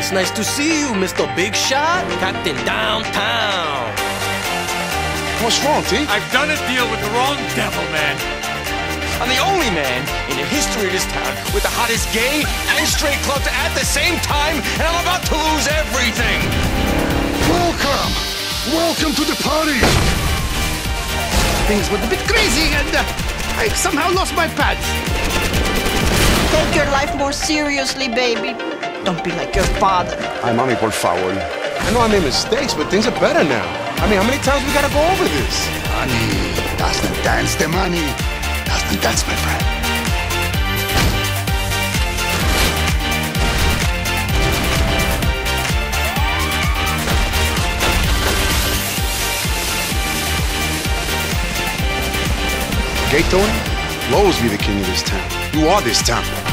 It's nice to see you, Mr. Big Shot, Captain Downtown. What's wrong, T? I've done a deal with the wrong devil, man. I'm the only man in the history of this town with the hottest gay and straight clubs at the same time, and I'm about to lose everything. Welcome! Welcome to the party! Things went a bit crazy and I somehow lost my pants. Take your life more seriously, baby. Don't be like your father. Ay, mami, por favor. I know I made mistakes, but things are better now. I mean, how many times we gotta go over this? Money doesn't dance, the money doesn't dance, my friend. Gay Tony? You'll always be the king of this town. You are this town.